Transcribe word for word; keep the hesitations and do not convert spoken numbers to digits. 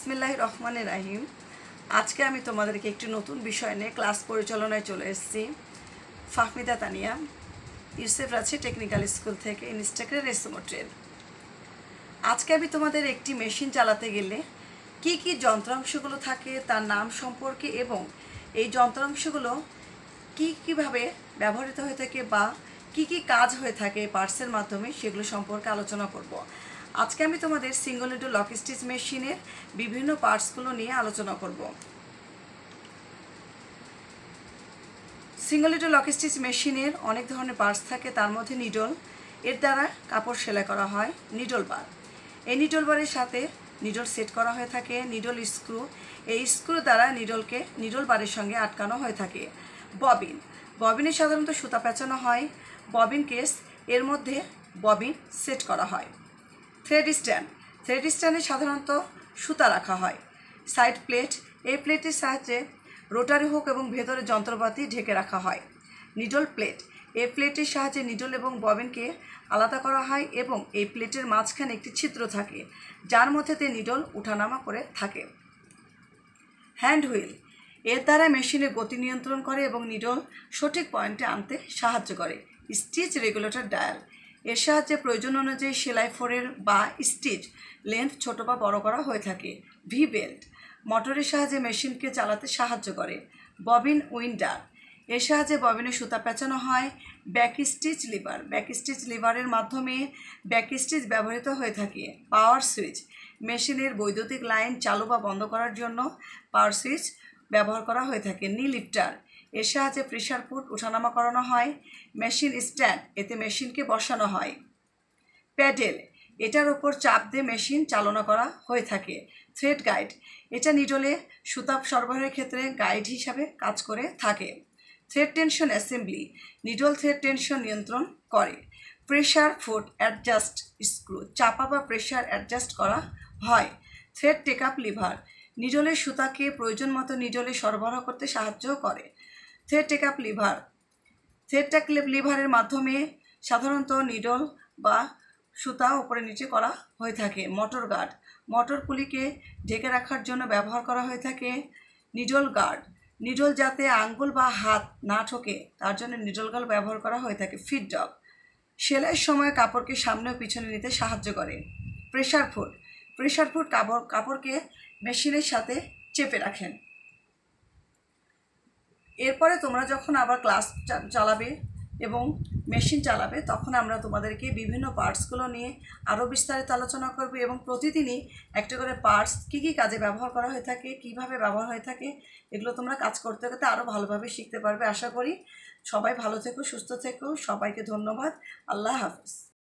বিসমিল্লাহির রহমানির রহিম। আজকে আমি তোমাদেরকে একটি নতুন বিষয় নিয়ে ক্লাস পরিচালনায় চলে এসেছি। ফাহমিদা তানিয়া, ইউসেফ রাজি টেকনিক্যাল স্কুল থেকে, ইনস্টাগ্রাম রেসমোট্রেল। আজকে আমি তোমাদের একটি মেশিন চালাতে গেলে কি কি যন্ত্রাংশগুলো থাকে তার নাম সম্পর্কে এবং এই যন্ত্রাংশগুলো কি কিভাবে ব্যবহৃত হয়ে থাকে বা কি কি কাজ হয়ে থাকে পার্টসের মাধ্যমে সেগুলো সম্পর্কে আলোচনা করব। আজকে আমি তোমাদের সিঙ্গল উইন্ডো লক স্টিচ মেশিনের বিভিন্ন পার্টসগুলো নিয়ে আলোচনা করব। সিঙ্গল উইন্ডো লক স্টিচ মেশিনের অনেক ধরনের পার্টস থাকে, তার মধ্যে নিডল, এর দ্বারা কাপড় সেলাই করা হয়, নিডল বার। এই নিডল বারের সাথে নিডল সেট করা হয়ে থাকে, নিডল স্ক্রু, এই স্ক্রু দ্বারা নিডলকে নিডল বারের সঙ্গে আটকানো হয়ে থাকে। ববিন, ববিনে সাধারণত সুতা পেঁচানো হয়। ববিন কেস, এর মধ্যে ববিন সেট করা হয়। থ্রেড স্ট্যান্ড, থ্রেড স্ট্যান্ডে সাধারণত সুতা রাখা হয়। সাইড প্লেট, এই প্লেটের সাহায্যে রোটারি হুক এবং ভেতরে যন্ত্রপাতি ঢেকে রাখা হয়। নিডল প্লেট, এই প্লেটের সাহায্যে নিডল এবং ববিনকে আলাদা করা হয় এবং এই প্লেটের মাঝখানে একটি ছিদ্র থাকে যার মধ্যে তে নিডল উঠানামা করে থাকে। হ্যান্ড হুইল, এর দ্বারা মেশিনের গতি নিয়ন্ত্রণ করে এবং নিডল সঠিক পয়েন্টে আনতে সাহায্য করে। স্টিচ রেগুলেটর ডায়াল, এর সাহায্যে প্রয়োজন অনুযায়ী সেলাই ফোরের বা স্টিচ লেন্থ ছোট বা বড় করা হয়ে থাকে। ভি বেল্ট, মোটরের সাহায্যে মেশিনকে চালাতে সাহায্য করে। ববিন উইন্ডার, এর সাহায্যে ববিনে সুতা পেঁচানো হয়। Back stitch lever, back stitch লিভারের মাধ্যমে ব্যাক স্টিচ ব্যবহৃত হয়ে থাকে। পাওয়ার সুইচ, মেশিনের বৈদ্যুতিক লাইন চালু বা বন্ধ করার জন্য পাওয়ার সুইচ ব্যবহার করা হয়ে থাকে। নি লিফটার, এর সাহায্যে প্রেশার ফুট ওঠানামা করানো হয়। মেশিন স্ট্যান্ড, এতে মেশিনকে বসানো হয়। প্যাডেল, এটার ওপর চাপ দিয়ে মেশিন চালনা করা হয়ে থাকে। থ্রেড গাইড, এটা নিডলে সুতা সরবরাহের ক্ষেত্রে গাইড হিসাবে কাজ করে থাকে। Thread tension assembly, needle thread tension নিয়ন্ত্রণ করে। প্রেশার ফুট অ্যাডজাস্ট স্ক্রু, চাপা বা প্রেশার অ্যাডজাস্ট করা হয়। থ্রেড টেক আপ লিভার, নিডলের সুতাকে প্রয়োজন মতো নিডলে সরবরাহ করতে সাহায্য করে। Thread take up lever, thread take লিভারের মাধ্যমে সাধারণত নিডল বা সুতা উপরে নিচে করা হয়ে থাকে। মোটর গার্ড, মোটর পুলিকে ঢেকে রাখার জন্য ব্যবহার করা হয়ে থাকে। নিডল গার্ড, নিডল যাতে আঙ্গুল বা হাত না ঠোকে তার জন্য নিডল গার্ড ব্যবহার করা হয়ে থাকে। ফিড ডগ, সেলাইয়ের সময় কাপড়কে সামনে ও পিছনে নিতে সাহায্য করে। প্রেশার ফুট, প্রেশার ফুট কাপড় কাপড়কে মেশিনের সাথে চেপে রাখেন। এরপরে তোমরা যখন আবার ক্লাস চালাবে এবং মেশিন চালাবে তখন আমরা তোমাদেরকে বিভিন্ন পার্টসগুলো নিয়ে আরও বিস্তারিত আলোচনা করব এবং প্রতিদিনই একটা করে পার্টস কী কী কাজে ব্যবহার করা হয়ে থাকে, কিভাবে ব্যবহার হয়ে থাকে, এগুলো তোমরা কাজ করতে করতে আরও ভালোভাবে শিখতে পারবে। আশা করি সবাই ভালো থেকো, সুস্থ থেকো। সবাইকে ধন্যবাদ। আল্লাহ হাফেজ।